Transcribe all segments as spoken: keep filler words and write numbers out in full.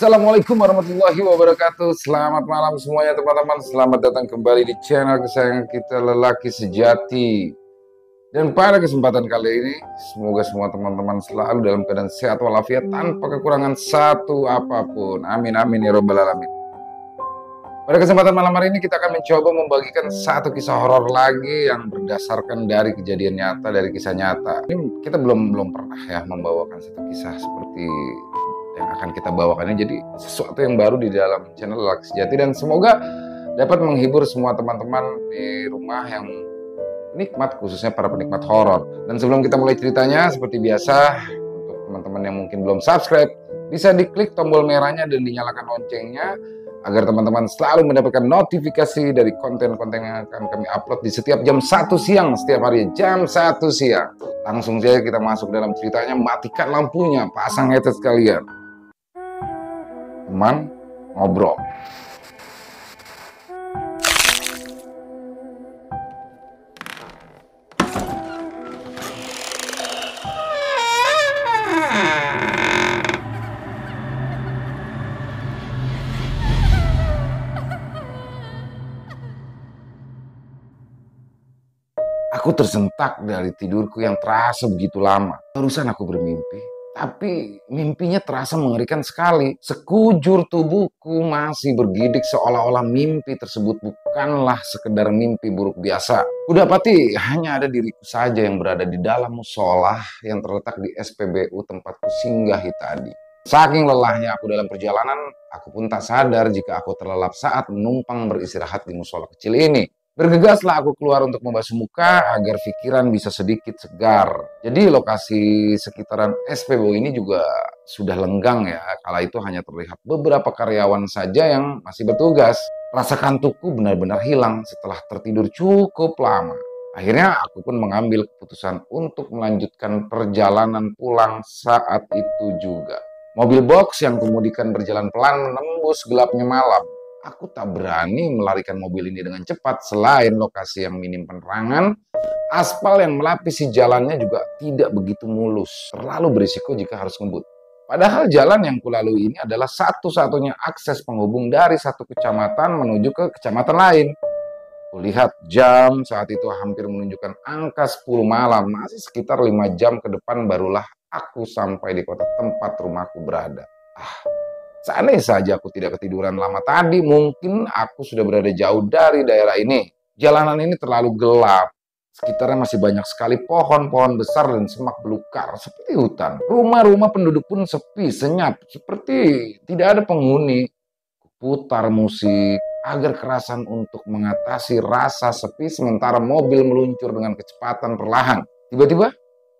Assalamualaikum warahmatullahi wabarakatuh. Selamat malam semuanya teman-teman. Selamat datang kembali di channel kesayangan kita, Lelaki Sejati. Dan pada kesempatan kali ini, semoga semua teman-teman selalu dalam keadaan sehat walafiat tanpa kekurangan satu apapun. Amin amin ya robbal alamin. Pada kesempatan malam hari ini kita akan mencoba membagikan satu kisah horor lagi yang berdasarkan dari kejadian nyata, dari kisah nyata. Ini kita belum belum pernah ya membawakan satu kisah seperti yang akan kita bawakan ini, jadi sesuatu yang baru di dalam channel Lelaki Sejati, dan semoga dapat menghibur semua teman-teman di rumah yang nikmat, khususnya para penikmat horor. Dan sebelum kita mulai ceritanya, seperti biasa, untuk teman-teman yang mungkin belum subscribe, bisa diklik tombol merahnya dan dinyalakan loncengnya agar teman-teman selalu mendapatkan notifikasi dari konten-konten yang akan kami upload di setiap jam satu siang, setiap hari jam satu siang. Langsung saja kita masuk dalam ceritanya. Matikan lampunya, pasang headset sekalian. Teman ngobrol. Aku tersentak dari tidurku yang terasa begitu lama. Barusan aku bermimpi, tapi mimpinya terasa mengerikan sekali. Sekujur tubuhku masih bergidik seolah-olah mimpi tersebut bukanlah sekedar mimpi buruk biasa. Kudapati hanya ada diriku saja yang berada di dalam musola yang terletak di S P B U tempatku singgahi tadi. Saking lelahnya aku dalam perjalanan, aku pun tak sadar jika aku terlelap saat menumpang beristirahat di musola kecil ini. Bergegaslah aku keluar untuk membasuh muka agar pikiran bisa sedikit segar. Jadi lokasi sekitaran S P B U ini juga sudah lenggang ya. Kala itu hanya terlihat beberapa karyawan saja yang masih bertugas. Rasa kantukku benar-benar hilang setelah tertidur cukup lama. Akhirnya aku pun mengambil keputusan untuk melanjutkan perjalanan pulang saat itu juga. Mobil box yang kemudikan berjalan pelan menembus gelapnya malam. Aku tak berani melarikan mobil ini dengan cepat. Selain lokasi yang minim penerangan, aspal yang melapisi jalannya juga tidak begitu mulus. Terlalu berisiko jika harus ngebut. Padahal jalan yang kulalui ini adalah satu-satunya akses penghubung dari satu kecamatan menuju ke kecamatan lain. Kulihat jam saat itu hampir menunjukkan angka sepuluh malam. Masih sekitar lima jam ke depan barulah aku sampai di kota tempat rumahku berada. Ah, seandainya saja aku tidak ketiduran lama tadi, mungkin aku sudah berada jauh dari daerah ini. Jalanan ini terlalu gelap. Sekitarnya masih banyak sekali pohon-pohon besar dan semak belukar seperti hutan. Rumah-rumah penduduk pun sepi, senyap, seperti tidak ada penghuni. Putar musik agar kerasan untuk mengatasi rasa sepi sementara mobil meluncur dengan kecepatan perlahan. Tiba-tiba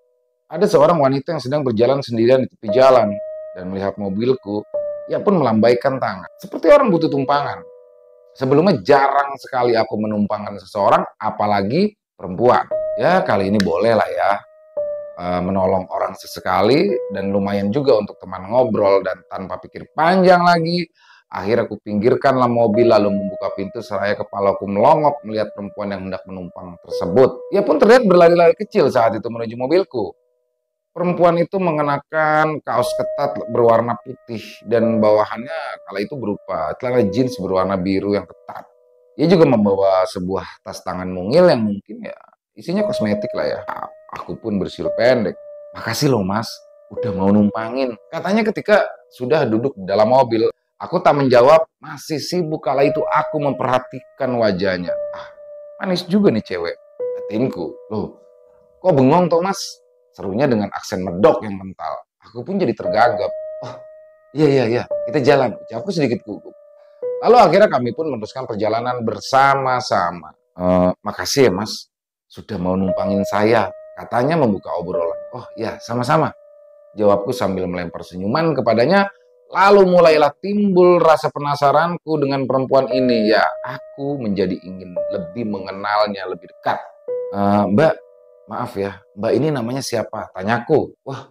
ada seorang wanita yang sedang berjalan sendirian di tepi jalan dan melihat mobilku. Ia pun melambaikan tangan, seperti orang butuh tumpangan. Sebelumnya jarang sekali aku menumpangkan seseorang, apalagi perempuan. Ya kali ini boleh lah ya, e, menolong orang sesekali, dan lumayan juga untuk teman ngobrol. Dan tanpa pikir panjang lagi, akhirnya aku pinggirkanlah mobil lalu membuka pintu seraya kepalaku melongok melihat perempuan yang hendak menumpang tersebut. Ia pun terlihat berlari-lari kecil saat itu menuju mobilku. Perempuan itu mengenakan kaos ketat berwarna putih dan bawahannya kala itu berupa celana jeans berwarna biru yang ketat. Ia juga membawa sebuah tas tangan mungil yang mungkin ya isinya kosmetik lah ya. Aku pun bersiul pendek. "Makasih loh mas, udah mau numpangin," katanya ketika sudah duduk di dalam mobil. Aku tak menjawab, masih sibuk kala itu aku memperhatikan wajahnya. Ah, manis juga nih cewek, batinku. Loh, kok bengong toh mas? Serunya dengan aksen medok yang kental. Aku pun jadi tergagap. "Oh, iya, iya, iya, kita jalan," ucapku sedikit gugup. Lalu akhirnya kami pun meneruskan perjalanan bersama-sama. E, "Makasih ya mas, sudah mau numpangin saya," katanya membuka obrolan. "Oh iya, sama-sama," jawabku sambil melempar senyuman kepadanya. Lalu mulailah timbul rasa penasaranku dengan perempuan ini. Ya, aku menjadi ingin lebih mengenalnya lebih dekat. E, "Mbak, maaf ya, Mbak ini namanya siapa?" tanyaku. "Wah,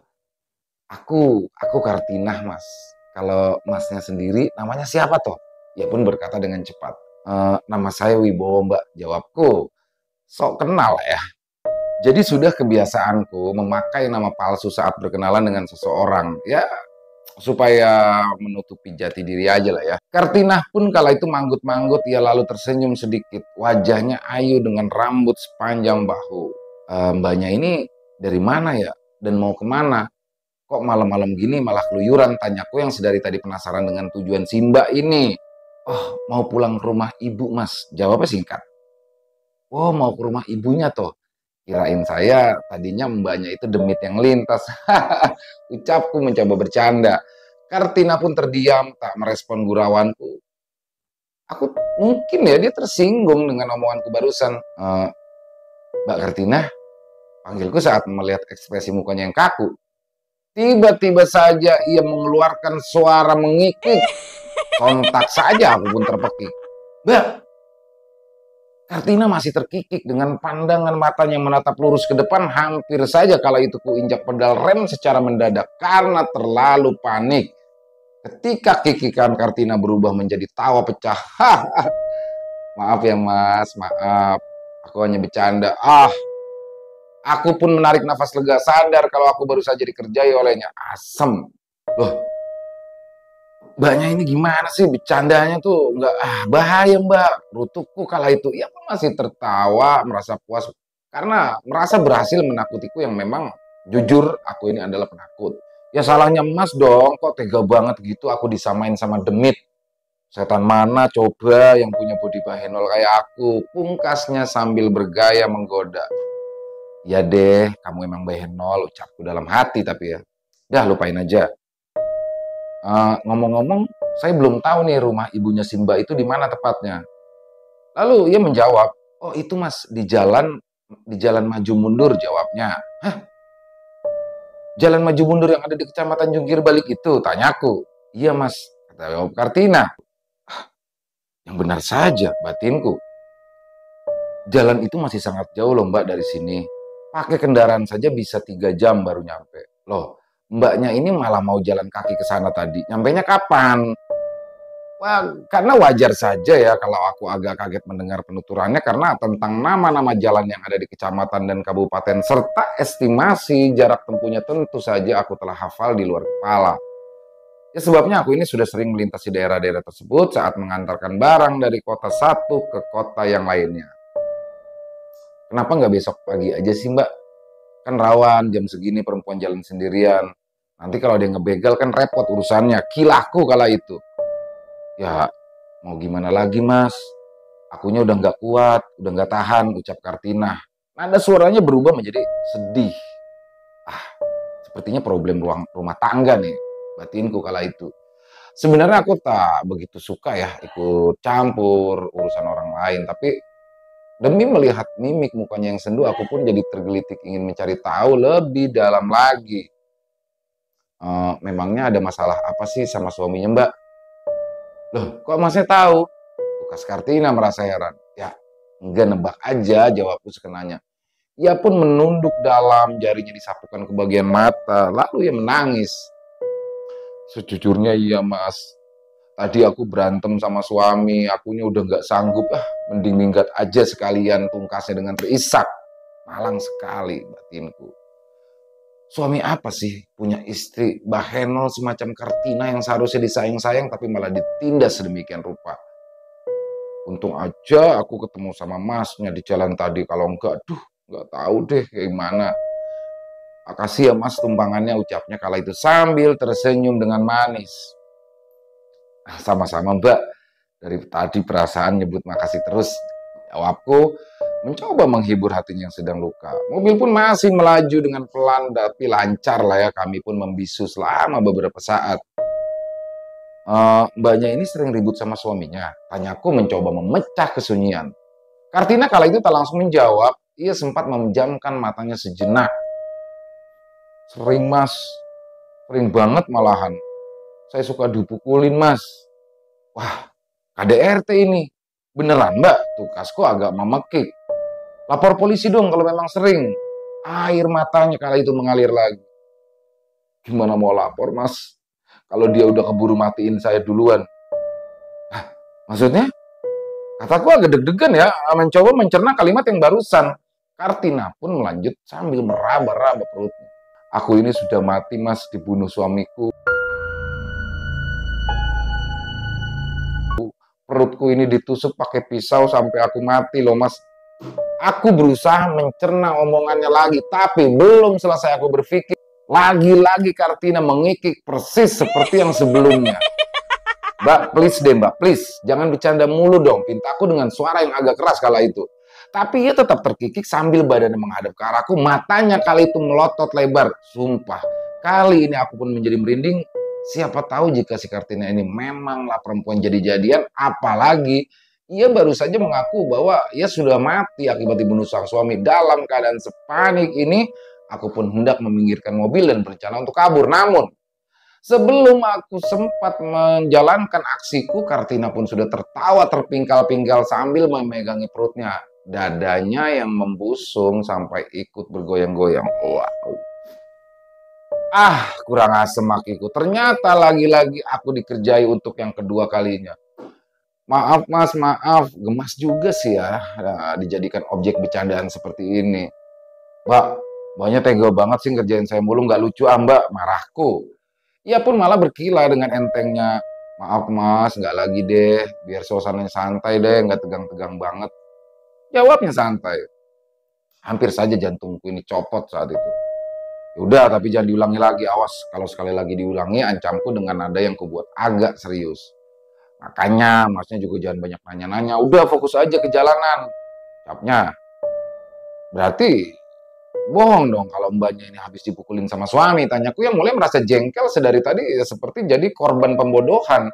aku, aku Kartinah mas. Kalau masnya sendiri namanya siapa toh?" Ia pun berkata dengan cepat. E, "Nama saya Wibowo mbak," jawabku. Sok kenal ya. Jadi sudah kebiasaanku memakai nama palsu saat berkenalan dengan seseorang. Ya, supaya menutupi jati diri aja lah ya. Kartinah pun kala itu manggut-manggut, ia lalu tersenyum sedikit. Wajahnya ayu dengan rambut sepanjang bahu. E, mbaknya ini dari mana ya? Dan mau kemana? Kok malam-malam gini malah keluyuran? Tanyaku yang sedari tadi penasaran dengan tujuan si mbak ini. Oh, mau pulang ke rumah ibu mas. Jawabnya singkat. Oh, mau ke rumah ibunya toh. Kirain saya tadinya mbaknya itu demit yang lintas. Ucapku mencoba bercanda. Kartina pun terdiam, tak merespon gurauanku. Aku mungkin ya dia tersinggung dengan omonganku barusan. E, Mbak Kartina, panggilku saat melihat ekspresi mukanya yang kaku. Tiba-tiba saja ia mengeluarkan suara mengikik. Sontak saja aku pun terpekik. Mbak, Kartina masih terkikik dengan pandangan matanya yang menatap lurus ke depan. Hampir saja kala itu ku injak pedal rem secara mendadak karena terlalu panik. Ketika kikikan Kartina berubah menjadi tawa pecah. Maaf ya mas, maaf. Aku hanya bercanda. Ah, aku pun menarik nafas lega, sadar kalau aku baru saja dikerjai olehnya. Asem. Loh, mbaknya ini gimana sih bercandanya tuh? Nggak, ah bahaya mbak. Rutukku kala itu, ya aku masih tertawa, merasa puas. Karena merasa berhasil menakutiku yang memang jujur aku ini adalah penakut. Ya salahnya mas dong, kok tega banget gitu aku disamain sama demit. Setan mana coba yang punya body bahenol kayak aku? Pungkasnya sambil bergaya menggoda. Ya deh, kamu emang bahenol, ucapku dalam hati tapi ya. Dah lupain aja. Ngomong-ngomong, uh, saya belum tahu nih rumah ibunya Simba itu di mana tepatnya. Lalu ia menjawab, oh itu mas di jalan di jalan maju mundur, jawabnya. Hah? Jalan maju mundur yang ada di kecamatan Jungkir Balik itu, tanyaku. Iya mas, kata Kartina. Ah, yang benar saja, batinku. Jalan itu masih sangat jauh loh mbak dari sini. Pakai kendaraan saja bisa tiga jam baru nyampe. Loh, mbaknya ini malah mau jalan kaki ke sana tadi. Nyampainya kapan? Wah, karena wajar saja ya kalau aku agak kaget mendengar penuturannya karena tentang nama-nama jalan yang ada di kecamatan dan kabupaten serta estimasi jarak tempuhnya tentu saja aku telah hafal di luar kepala. Ya sebabnya aku ini sudah sering melintasi daerah-daerah tersebut saat mengantarkan barang dari kota satu ke kota yang lainnya. Kenapa nggak besok pagi aja sih mbak? Kan rawan jam segini perempuan jalan sendirian. Nanti kalau dia ngebegal kan repot urusannya. Kilahku kala itu. Ya mau gimana lagi mas? Akunya udah nggak kuat, udah nggak tahan, ucap Kartina. Nada suaranya berubah menjadi sedih. Ah, sepertinya problem ruang rumah tangga nih, batinku kala itu. Sebenarnya aku tak begitu suka ya ikut campur urusan orang lain, tapi demi melihat mimik mukanya yang sendu, aku pun jadi tergelitik ingin mencari tahu lebih dalam lagi. Uh, memangnya ada masalah apa sih sama suaminya mbak? Loh, kok masnya tahu? Tukas Kartina merasa heran. Ya, enggak nebak aja, jawabku sekenanya. Ia pun menunduk dalam, jarinya disapukan ke bagian mata, lalu ia menangis. Sejujurnya iya mas, tadi aku berantem sama suami, akunya udah nggak sanggup, ah mending minggat aja sekalian, tungkasnya dengan terisak. Malang sekali batinku. Suami apa sih punya istri bahenol semacam Kartina yang seharusnya disayang-sayang tapi malah ditindas sedemikian rupa. Untung aja aku ketemu sama masnya di jalan tadi, kalau enggak, duh nggak tahu deh kayak gimana. Makasih ya mas tumpangannya, ucapnya kala itu sambil tersenyum dengan manis. Ah, sama-sama mbak, dari tadi perasaan nyebut makasih terus, jawabku. Mencoba menghibur hatinya yang sedang luka. Mobil pun masih melaju dengan pelan tapi lancar lah ya. Kami pun membisu selama beberapa saat. E, mbaknya ini sering ribut sama suaminya. Tanyaku mencoba memecah kesunyian. Kartina kala itu tak langsung menjawab. Ia sempat memejamkan matanya sejenak. Sering mas, sering banget malahan. Saya suka dipukulin mas. Wah, K D R T ini. Beneran mbak? Tukasku agak memekik. Lapor polisi dong kalau memang sering. Air matanya kala itu mengalir lagi. Gimana mau lapor mas? Kalau dia udah keburu matiin saya duluan. Hah, maksudnya? Kataku agak deg-degan ya, mencoba mencerna kalimat yang barusan. Kartina pun melanjut sambil meraba-raba perutnya. Aku ini sudah mati mas, dibunuh suamiku. Perutku ini ditusuk pakai pisau sampai aku mati loh mas. Aku berusaha mencerna omongannya lagi, tapi belum selesai aku berpikir, lagi-lagi Kartina mengikik persis seperti yang sebelumnya. Mbak, please deh mbak, please. Jangan bercanda mulu dong, pintaku dengan suara yang agak keras kala itu. Tapi ia tetap terkikik sambil badannya menghadap ke arahku, matanya kali itu melotot lebar. Sumpah, kali ini aku pun menjadi merinding. Siapa tahu jika si Kartina ini memanglah perempuan jadi-jadian, apalagi ia baru saja mengaku bahwa ia sudah mati akibat dibunuh sang suami. Dalam keadaan sepanik ini, aku pun hendak meminggirkan mobil dan berencana untuk kabur. Namun, sebelum aku sempat menjalankan aksiku, Kartina pun sudah tertawa terpingkal-pingkal sambil memegangi perutnya. Dadanya yang membusung sampai ikut bergoyang-goyang. Wow. Ah, kurang asem makiku. Ternyata lagi-lagi aku dikerjai untuk yang kedua kalinya. Maaf mas, maaf. Gemas juga sih ya, nah, dijadikan objek bercandaan seperti ini. Mbak, mbaknya tega banget sih ngerjain saya mulu. Nggak lucu ah mbak, marahku. Ia pun malah berkilah dengan entengnya. Maaf mas, nggak lagi deh. Biar suasananya santai deh, nggak tegang-tegang banget. Jawabnya santai. Hampir saja jantungku ini copot saat itu. Udah, tapi jangan diulangi lagi, awas. Kalau sekali lagi diulangi, ancamku dengan nada yang kubuat agak serius. Makanya, masnya juga jangan banyak nanya-nanya. Udah, fokus aja ke jalanan. Capnya. Berarti, bohong dong kalau mbaknya ini habis dipukulin sama suami. Tanyaku yang mulai merasa jengkel sedari tadi, ya seperti jadi korban pembodohan.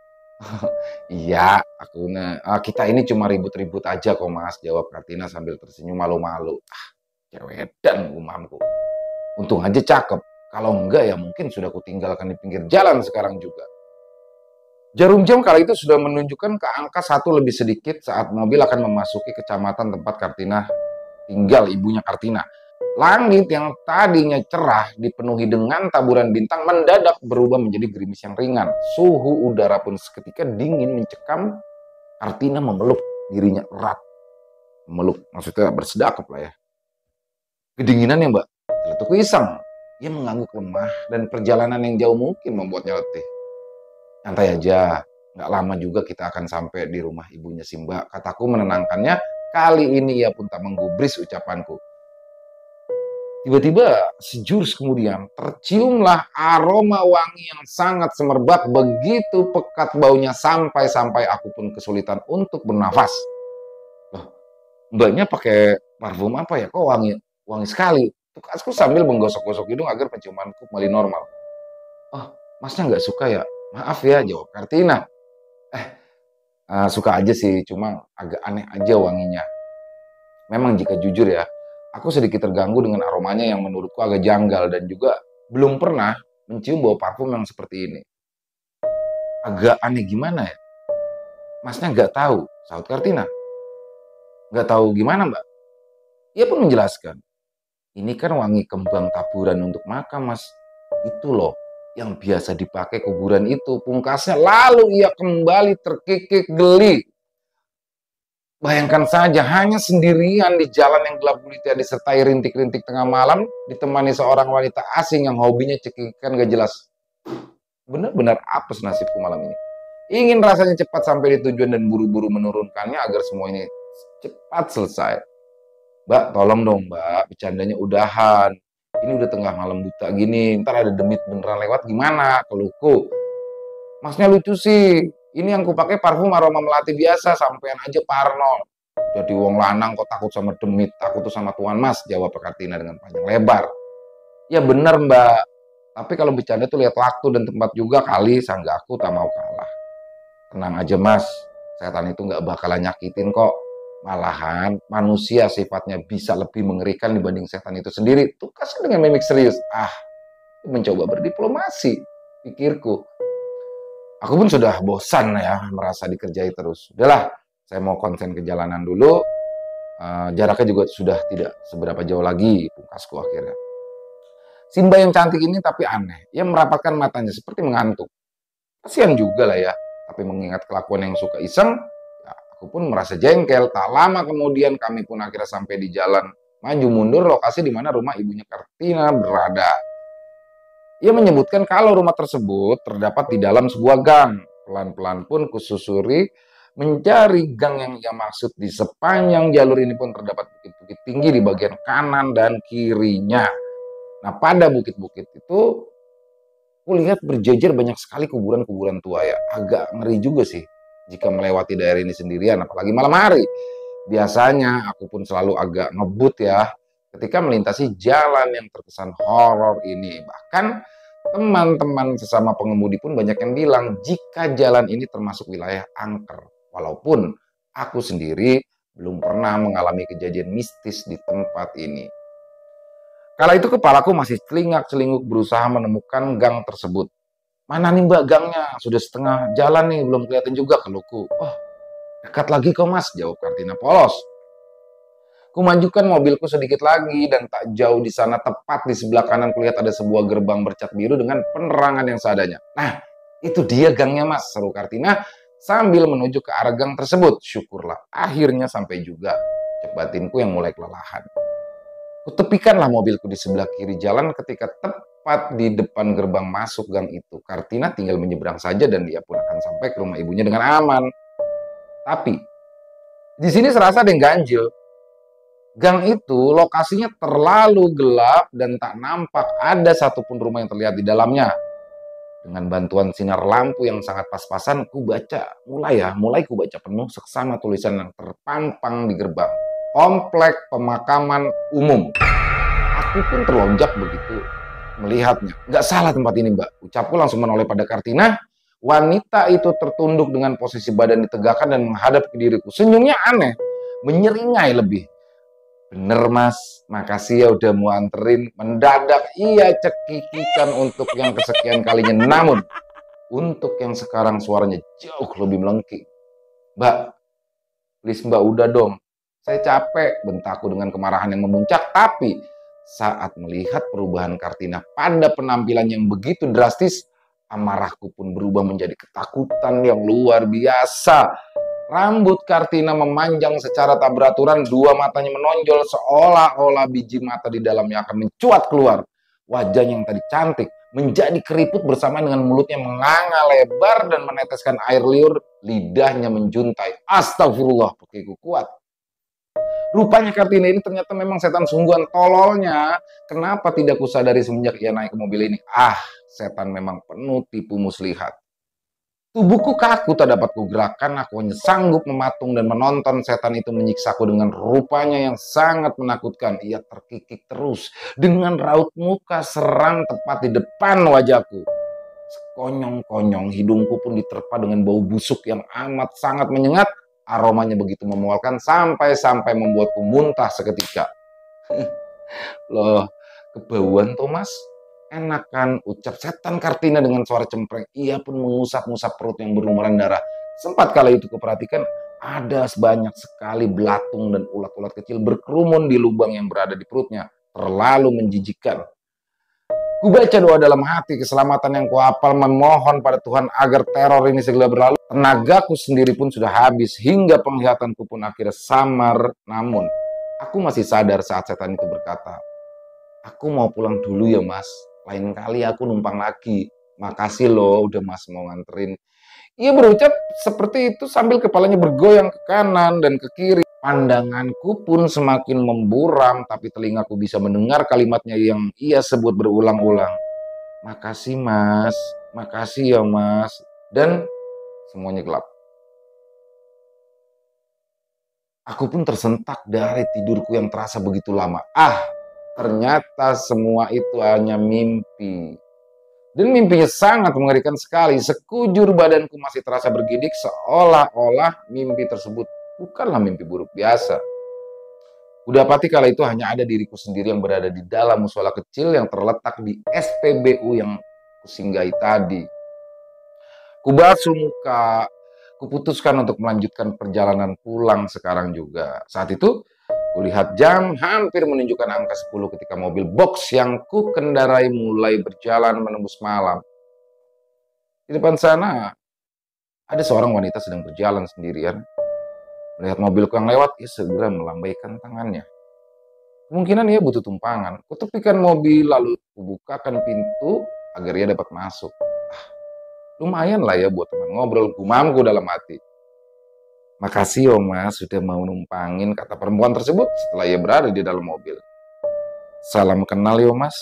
Iya, aku uh, kita ini cuma ribut-ribut aja kok mas, jawab Kartina sambil tersenyum malu-malu. Ah, cewedan umamku. Untung aja cakep. Kalau enggak ya mungkin sudah kutinggalkan di pinggir jalan sekarang juga. Jarum jam kala itu sudah menunjukkan ke angka satu lebih sedikit saat mobil akan memasuki kecamatan tempat Kartina tinggal, ibunya Kartina. Langit yang tadinya cerah dipenuhi dengan taburan bintang mendadak berubah menjadi gerimis yang ringan. Suhu udara pun seketika dingin mencekam. Kartina memeluk dirinya erat. Memeluk maksudnya bersedekap lah ya. Kedinginan ya mbak. Celetukku iseng. Ia mengangguk lemah dan perjalanan yang jauh mungkin membuatnya letih. Santai aja, nggak lama juga kita akan sampai di rumah ibunya si mbak. Kataku menenangkannya. Kali ini ia pun tak menggubris ucapanku. Tiba-tiba sejurus kemudian terciumlah aroma wangi yang sangat semerbak, begitu pekat baunya sampai-sampai aku pun kesulitan untuk bernafas. Loh, mbaknya pakai parfum apa ya? Kok wangi wangi sekali? Tukasku sambil menggosok-gosok hidung agar penciumanku kembali normal. Oh, masnya nggak suka ya? Maaf ya, jawab Kartina. Eh, uh, suka aja sih, cuma agak aneh aja wanginya. Memang jika jujur ya, aku sedikit terganggu dengan aromanya yang menurutku agak janggal dan juga belum pernah mencium bau parfum yang seperti ini. Agak aneh gimana ya? Masnya nggak tahu, sahut Kartina. Nggak tahu gimana mbak? Ia pun menjelaskan. Ini kan wangi kembang taburan untuk makam mas. Itu loh yang biasa dipakai kuburan itu. Pungkasnya lalu ia kembali terkikik geli. Bayangkan saja, hanya sendirian di jalan yang gelap gulita disertai rintik-rintik tengah malam, ditemani seorang wanita asing yang hobinya cekikan gak jelas. Benar-benar apes nasibku malam ini. Ingin rasanya cepat sampai di tujuan dan buru-buru menurunkannya agar semua ini cepat selesai. Mbak, tolong dong mbak, bercandanya udahan. Ini udah tengah malam buta gini, ntar ada demit beneran lewat gimana, keluhku. Masnya lucu sih. Ini yang kupakai parfum aroma melati biasa, sampean aja parno. Jadi wong lanang kok takut sama demit, takut tuh sama tuan mas, jawab Kartina dengan panjang lebar. Ya bener mbak, tapi kalau bercanda tuh lihat waktu dan tempat juga kali, sanggaku tak mau kalah. Tenang aja mas, setan itu nggak bakalan nyakitin kok. Malahan manusia sifatnya bisa lebih mengerikan dibanding setan itu sendiri. Tukasnya dengan mimik serius. Ah, mencoba berdiplomasi, pikirku. Aku pun sudah bosan ya merasa dikerjai terus. Udahlah, saya mau konsen ke jalanan dulu. Uh, jaraknya juga sudah tidak seberapa jauh lagi, pungkasku akhirnya. Simba yang cantik ini tapi aneh. Ia merapatkan matanya seperti mengantuk. Kasihan juga lah ya. Tapi mengingat kelakuan yang suka iseng, ya aku pun merasa jengkel. Tak lama kemudian kami pun akhirnya sampai di jalan maju mundur lokasi di mana rumah ibunya Kartina berada. Ia menyebutkan kalau rumah tersebut terdapat di dalam sebuah gang. Pelan-pelan pun kususuri Mencari gang yang ia maksud. Di sepanjang jalur ini pun terdapat bukit-bukit tinggi di bagian kanan dan kirinya. Nah, pada bukit-bukit itu, aku lihat berjejer banyak sekali kuburan-kuburan tua ya. Agak ngeri juga sih jika melewati daerah ini sendirian, apalagi malam hari. Biasanya aku pun selalu agak ngebut ya ketika melintasi jalan yang terkesan horor ini. Bahkan teman-teman sesama pengemudi pun banyak yang bilang jika jalan ini termasuk wilayah angker. Walaupun aku sendiri belum pernah mengalami kejadian mistis di tempat ini. Kala itu kepalaku masih celingak-celinguk berusaha menemukan gang tersebut. Mana nih mbak gangnya? Sudah setengah jalan nih, belum kelihatan juga, keluhku. Oh, dekat lagi kok mas, jawab Kartina polos. Kumajukan mobilku sedikit lagi dan tak jauh di sana tepat di sebelah kanan kulihat ada sebuah gerbang bercat biru dengan penerangan yang seadanya. Nah, itu dia gangnya mas, seru Kartina sambil menuju ke arah gang tersebut. Syukurlah, akhirnya sampai juga. Cek batinku yang mulai kelelahan. Kutepikanlah mobilku di sebelah kiri jalan ketika tepat di depan gerbang masuk gang itu. Kartina tinggal menyeberang saja dan dia pun akan sampai ke rumah ibunya dengan aman. Tapi, di sini serasa ada yang ganjil. Gang itu lokasinya terlalu gelap dan tak nampak ada satupun rumah yang terlihat di dalamnya. Dengan bantuan sinar lampu yang sangat pas-pasan, ku baca, mulai ya, mulai ku baca penuh seksama tulisan yang terpampang di gerbang. Komplek pemakaman umum. Aku pun terlonjak begitu melihatnya. Gak salah tempat ini mbak. Ucapku langsung menoleh pada Kartina. Wanita itu tertunduk dengan posisi badan ditegakkan dan menghadap ke diriku. Senyumnya aneh, menyeringai lebih. Bener mas, makasih ya udah mau anterin. Mendadak ia cekikikan untuk yang kesekian kalinya. Namun, untuk yang sekarang suaranya jauh lebih melengking. Mbak, please mbak udah dong. Saya capek, bentakku dengan kemarahan yang memuncak. Tapi saat melihat perubahan Kartina pada penampilan yang begitu drastis, amarahku pun berubah menjadi ketakutan yang luar biasa. Rambut Kartina memanjang secara tak beraturan, dua matanya menonjol seolah-olah biji mata di dalamnya akan mencuat keluar. Wajahnya yang tadi cantik menjadi keriput bersama dengan mulutnya menganga lebar dan meneteskan air liur, lidahnya menjuntai. Astagfirullah, pekiku kuat. Rupanya Kartina ini ternyata memang setan sungguhan tololnya. Kenapa tidak kusadari semenjak ia naik ke mobil ini? Ah, setan memang penuh tipu muslihat. Tubuhku kaku tak dapat kugerakkan, aku hanya sanggup mematung dan menonton setan itu menyiksaku dengan rupanya yang sangat menakutkan. Ia terkikik terus dengan raut muka seram tepat di depan wajahku. Sekonyong-konyong hidungku pun diterpa dengan bau busuk yang amat sangat menyengat. Aromanya begitu memualkan sampai-sampai membuatku muntah seketika. Loh, kebauan Thomas? Enak kan, ucap setan Kartina dengan suara cempreng. Ia pun mengusap-ngusap perut yang berlumuran darah. Sempat kala itu kuperhatikan ada sebanyak sekali belatung dan ulat-ulat kecil berkerumun di lubang yang berada di perutnya. Terlalu menjijikkan. Kubaca doa dalam hati, keselamatan yang kuhafal memohon pada Tuhan agar teror ini segera berlalu. Tenagaku sendiri pun sudah habis hingga penglihatanku pun akhirnya samar. Namun, aku masih sadar saat setan itu berkata, aku mau pulang dulu ya mas, lain kali aku numpang lagi. Makasih loh udah mas mau nganterin. Ia berucap seperti itu sambil kepalanya bergoyang ke kanan dan ke kiri. Pandanganku pun semakin memburam, tapi telingaku bisa mendengar kalimatnya yang ia sebut berulang-ulang. Makasih mas, makasih ya mas. Dan semuanya gelap. Aku pun tersentak dari tidurku yang terasa begitu lama. Ah, ternyata semua itu hanya mimpi. Dan mimpinya sangat mengerikan sekali. Sekujur badanku masih terasa bergidik seolah-olah mimpi tersebut bukanlah mimpi buruk biasa. Kudapati kala itu hanya ada diriku sendiri yang berada di dalam musola kecil yang terletak di S P B U yang kusinggahi tadi. Kubasuh muka, kuputuskan untuk melanjutkan perjalanan pulang sekarang juga. Saat itu, kulihat jam hampir menunjukkan angka sepuluh ketika mobil box yang ku kendarai mulai berjalan menembus malam. Di depan sana, ada seorang wanita sedang berjalan sendirian. Melihat mobilku yang lewat, ia segera melambaikan tangannya. Kemungkinan ia butuh tumpangan. Kutepikan mobil, lalu kubukakan pintu agar ia dapat masuk. Ah, lumayan lah ya buat teman ngobrol, gumamku dalam hati. Makasih yo mas sudah mau numpangin, kata perempuan tersebut setelah ia berada di dalam mobil. Salam kenal yo mas.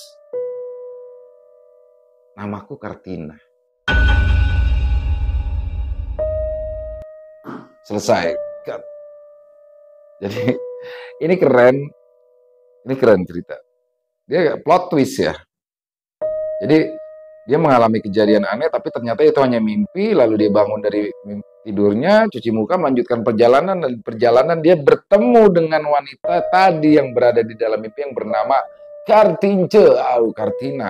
Namaku Kartina. Selesai. Jadi ini keren. Ini keren cerita. Dia plot twist ya. Jadi dia mengalami kejadian aneh tapi ternyata itu hanya mimpi, lalu dia bangun dari tidurnya, cuci muka, melanjutkan perjalanan, dan perjalanan dia bertemu dengan wanita tadi yang berada di dalam mimpi yang bernama Kartince, oh, Kartina.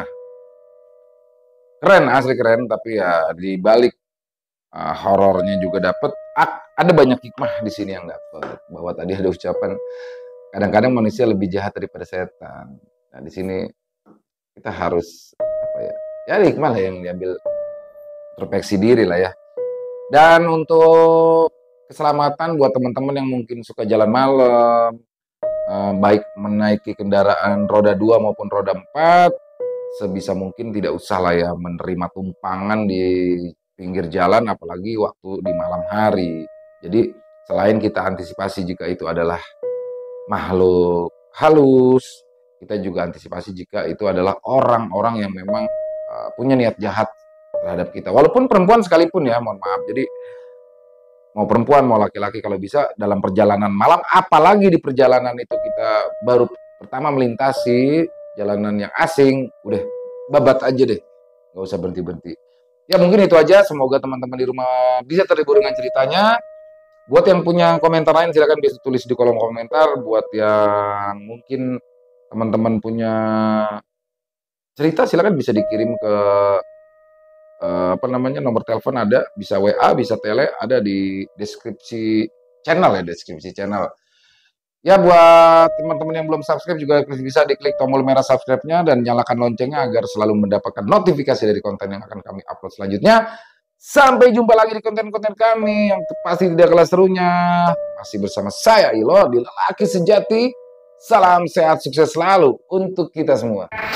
Keren, asli keren, tapi ya di balik uh, horornya juga dapet. Ada banyak hikmah di sini yang dapet. Bahwa tadi ada ucapan kadang-kadang manusia lebih jahat daripada setan. Nah di sini kita harus apa ya? Ya hikmah lah yang diambil, introspeksi diri lah ya. Dan untuk keselamatan buat teman-teman yang mungkin suka jalan malam, uh, baik menaiki kendaraan roda dua maupun roda empat, sebisa mungkin tidak usah lah ya menerima tumpangan di pinggir jalan, apalagi waktu di malam hari. Jadi selain kita antisipasi jika itu adalah makhluk halus, kita juga antisipasi jika itu adalah orang-orang yang memang uh, punya niat jahat terhadap kita. Walaupun perempuan sekalipun ya, mohon maaf. Jadi mau perempuan mau laki-laki kalau bisa dalam perjalanan malam, apalagi di perjalanan itu kita baru pertama melintasi jalanan yang asing, udah babat aja deh, nggak usah berhenti-berhenti. Ya mungkin itu aja, semoga teman-teman di rumah bisa terhibur dengan ceritanya. Buat yang punya komentar lain silahkan bisa tulis di kolom komentar. Buat yang mungkin teman-teman punya cerita silahkan bisa dikirim ke uh, apa namanya nomor telepon ada, bisa W A, bisa tele, ada di deskripsi channel ya, deskripsi channel. Ya buat teman-teman yang belum subscribe juga bisa diklik tombol merah subscribe-nya dan nyalakan loncengnya agar selalu mendapatkan notifikasi dari konten yang akan kami upload selanjutnya. Sampai jumpa lagi di konten-konten kami yang pasti tidak kalah serunya. Masih bersama saya Ilo di Lelaki Sejati. Salam sehat sukses selalu untuk kita semua.